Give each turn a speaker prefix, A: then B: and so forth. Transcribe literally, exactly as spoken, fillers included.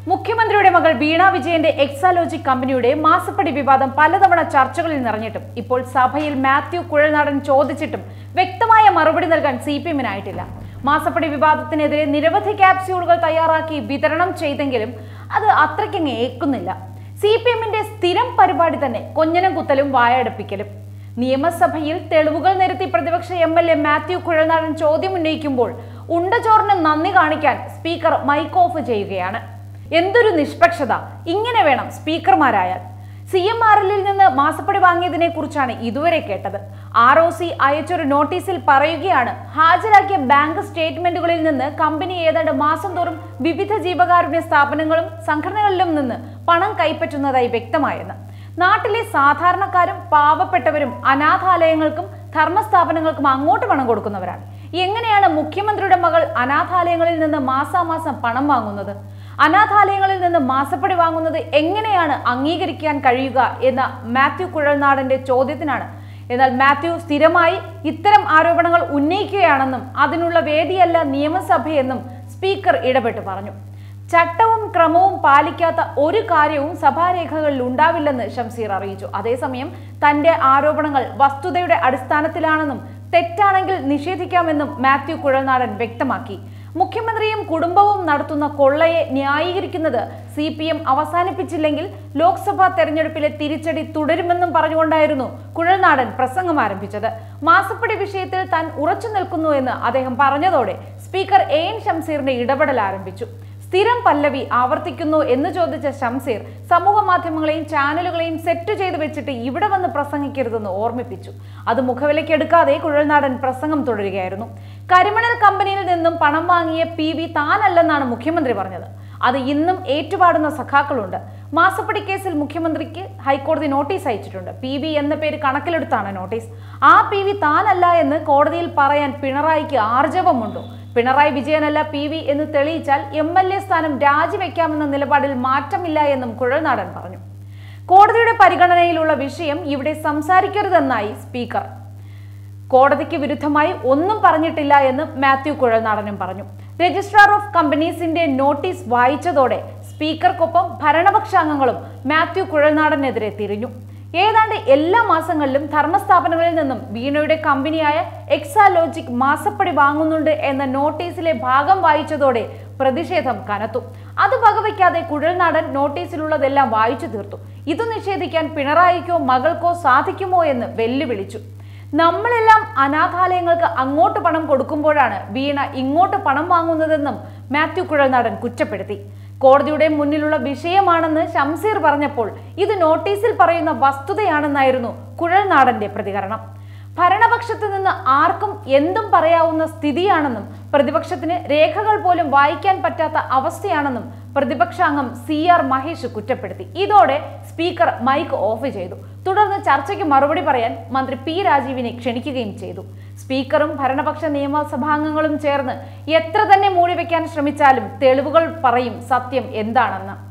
A: മുഖ്യമന്ത്രിയുടെ മകൾ വീണ വിജയന്റെ എക്സാലോജിക് കമ്പനിയുടെ മാസപ്പടി വിവാദം പലതവണ ചർച്ചകളിൽ നിറഞ്ഞിട്ടും ഇപ്പോൾ സഭയിൽ മാത്യു കുഴൽനാടൻ ചോദിച്ചിട്ടും വ്യക്തമായ മറുപടി നൽകാൻ സി പി എമ്മിനായിട്ടില്ല. മാസപ്പടി വിവാദത്തിനെതിരെ നിരവധി ക്യാപ്സ്യൂളുകൾ തയ്യാറാക്കി വിതരണം ചെയ്തെങ്കിലും അത് അത്രയ്ക്കങ്ങ് ഏക്കുന്നില്ല. സി പി എമ്മിന്റെ സ്ഥിരം പരിപാടി തന്നെ കൊഞ്ഞനം കുത്തലും വായടപ്പിക്കലും. നിയമസഭയിൽ തെളിവുകൾ നിരത്തി പ്രതിപക്ഷ M L A Mathew Kuzhalnadan ചോദ്യം ഉന്നയിക്കുമ്പോൾ ഉണ്ടചോറിന് നന്ദി കാണിക്കാൻ സ്പീക്കർ മൈക്ക് ഓഫ് ചെയ്യുകയാണ്. എന്തൊരു നിഷ്പക്ഷത! ഇങ്ങനെ വേണം സ്പീക്കർമാരായാൽ. സി എം ആർ എല്ലിൽ നിന്ന് മാസപ്പടി വാങ്ങിയതിനെ കുറിച്ചാണ് ഇതുവരെ കേട്ടത്. ആർ ഒ സി അയച്ചൊരു നോട്ടീസിൽ പറയുകയാണ്, ഹാജരാക്കിയ ബാങ്ക് സ്റ്റേറ്റ്മെന്റുകളിൽ നിന്ന് കമ്പനി ഏതാണ്ട് മാസം തോറും വിവിധ ജീവകാരുണ്യ സ്ഥാപനങ്ങളും സംഘടനകളിലും നിന്ന് പണം കൈപ്പറ്റുന്നതായി വ്യക്തമായെന്ന്. നാട്ടിലെ സാധാരണക്കാരും പാവപ്പെട്ടവരും അനാഥാലയങ്ങൾക്കും ധർമ്മസ്ഥാപനങ്ങൾക്കും അങ്ങോട്ട് പണം കൊടുക്കുന്നവരാണ്. എങ്ങനെയാണ് മുഖ്യമന്ത്രിയുടെ മകൾ അനാഥാലയങ്ങളിൽ നിന്ന് മാസാമാസം പണം വാങ്ങുന്നത്? അനാഥാലയങ്ങളിൽ നിന്ന് മാസപ്പടി വാങ്ങുന്നത് എങ്ങനെയാണ് അംഗീകരിക്കാൻ കഴിയുക എന്ന മാത്യു കുഴൽനാടന്റെ ചോദ്യത്തിനാണ്. എന്നാൽ മാത്യു സ്ഥിരമായി ഇത്തരം ആരോപണങ്ങൾ ഉന്നയിക്കുകയാണെന്നും അതിനുള്ള വേദിയല്ല നിയമസഭയെന്നും സ്പീക്കർ ഇടപെട്ട് പറഞ്ഞു. ചട്ടവും ക്രമവും പാലിക്കാത്ത ഒരു കാര്യവും സഭാരേഖകളിൽ ഉണ്ടാവില്ലെന്ന് ഷംസീർ അറിയിച്ചു. അതേസമയം തന്റെ ആരോപണങ്ങൾ വസ്തുതയുടെ അടിസ്ഥാനത്തിലാണെന്നും തെറ്റാണെങ്കിൽ നിഷേധിക്കാമെന്നും മാത്യു കുഴൽനാടൻ വ്യക്തമാക്കി. മുഖ്യമന്ത്രിയും കുടുംബവും നടത്തുന്ന കൊള്ളയെ ന്യായീകരിക്കുന്നത് സി പി എം അവസാനിപ്പിച്ചില്ലെങ്കിൽ ലോക്സഭാ തെരഞ്ഞെടുപ്പിലെ തിരിച്ചടി തുടരുമെന്നും പറഞ്ഞുകൊണ്ടായിരുന്നു കുഴൽനാടൻ പ്രസംഗം ആരംഭിച്ചത്. മാസപ്പടി വിഷയത്തിൽ താൻ ഉറച്ചു നിൽക്കുന്നു എന്ന് അദ്ദേഹം പറഞ്ഞതോടെ സ്പീക്കർ എ എൻ ഷംസീറിന്റെ ഇടപെടൽ ആരംഭിച്ചു. സ്ഥിരം പല്ലവി ആവർത്തിക്കുന്നു എന്ന് ചോദിച്ച ഷംസീർ സമൂഹ മാധ്യമങ്ങളെയും ചാനലുകളെയും സെറ്റ് ചെയ്ത് വെച്ചിട്ട് ഇവിടെ വന്ന് പ്രസംഗിക്കരുതെന്ന് ഓർമ്മിപ്പിച്ചു. അത് മുഖവിലക്കെടുക്കാതെ കുഴൽനാടൻ പ്രസംഗം തുടരുകയായിരുന്നു. കരിമണൽ കമ്പനിയിൽ നിന്നും പണം വാങ്ങിയ പി വി താനല്ലെന്നാണ് മുഖ്യമന്ത്രി പറഞ്ഞത്. അത് ഇന്നും ഏറ്റുപാടുന്ന സഖാക്കളുണ്ട്. മാസപ്പടി കേസിൽ മുഖ്യമന്ത്രിക്ക് ഹൈക്കോടതി നോട്ടീസ് അയച്ചിട്ടുണ്ട്. പി വി എന്ന പേര് കണക്കിലെടുത്താണ് നോട്ടീസ്. ആ പി വി താനല്ല എന്ന് കോടതിയിൽ പറയാൻ പിണറായിക്ക് ആർജവമുണ്ടോ? പിണറായി വിജയനല്ല പി വി എന്ന് തെളിയിച്ചാൽ എം എൽ എ സ്ഥാനം രാജിവെക്കാമെന്ന നിലപാടിൽ മാറ്റമില്ല എന്നും കുഴൽനാടൻ പറഞ്ഞു. കോടതിയുടെ പരിഗണനയിലുള്ള വിഷയം ഇവിടെ സംസാരിക്കരുതെന്നായി സ്പീക്കർ. കോടതിക്ക് വിരുദ്ധമായി ഒന്നും പറഞ്ഞിട്ടില്ല എന്ന് മാത്യു കുഴൽനാടനും പറഞ്ഞു. രജിസ്ട്രാർ ഓഫ് കമ്പനീസിന്റെ നോട്ടീസ് വായിച്ചതോടെ സ്പീക്കർക്കൊപ്പം ഭരണപക്ഷാംഗങ്ങളും മാത്യു കുഴൽനാടനെതിരെ തിരിഞ്ഞു. ഏതാണ്ട് എല്ലാ മാസങ്ങളിലും ധർമ്മസ്ഥാപനങ്ങളിൽ നിന്നും വീണയുടെ കമ്പനിയായ എക്സാലോജിക് മാസപ്പടി വാങ്ങുന്നുണ്ട് എന്ന നോട്ടീസിലെ ഭാഗം വായിച്ചതോടെ പ്രതിഷേധം കനത്തു. അത് വകവയ്ക്കാതെ കുഴൽനാടൻ നോട്ടീസിലുള്ളതെല്ലാം വായിച്ചു തീർത്തു. ഇത് നിഷേധിക്കാൻ പിണറായിക്കോ മകൾക്കോ സാധിക്കുമോ എന്ന് വെല്ലുവിളിച്ചു. നമ്മളെല്ലാം അനാഥാലയങ്ങൾക്ക് അങ്ങോട്ട് പണം കൊടുക്കുമ്പോഴാണ് വീണ ഇങ്ങോട്ട് പണം വാങ്ങുന്നതെന്നും മാത്യു കുഴൽനാടൻ കുറ്റപ്പെടുത്തി. കോടതിയുടെ മുന്നിലുള്ള വിഷയമാണെന്ന് ഷംസീർ പറഞ്ഞപ്പോൾ ഇത് നോട്ടീസിൽ പറയുന്ന വസ്തുതയാണെന്നായിരുന്നു കുഴൽനാടന്റെ പ്രതികരണം. ഭരണപക്ഷത്ത് നിന്ന് ആർക്കും എന്തും പറയാവുന്ന സ്ഥിതിയാണെന്നും പ്രതിപക്ഷത്തിന് രേഖകൾ പോലും വായിക്കാൻ പറ്റാത്ത അവസ്ഥയാണെന്നും പ്രതിപക്ഷാംഗം സി ആർ മഹേഷ് കുറ്റപ്പെടുത്തി. ഇതോടെ സ്പീക്കർ മൈക്ക് ഓഫ് ചെയ്തു. തുടർന്ന് ചർച്ചയ്ക്ക് മറുപടി പറയാൻ മന്ത്രി പി രാജീവിനെ ക്ഷണിക്കുകയും ചെയ്തു. സ്പീക്കറും ഭരണപക്ഷ നിയമസഭാംഗങ്ങളും ചേർന്ന് എത്ര തന്നെ മൂടിവെക്കാൻ ശ്രമിച്ചാലും തെളിവുകൾ പറയും സത്യം എന്താണെന്ന്.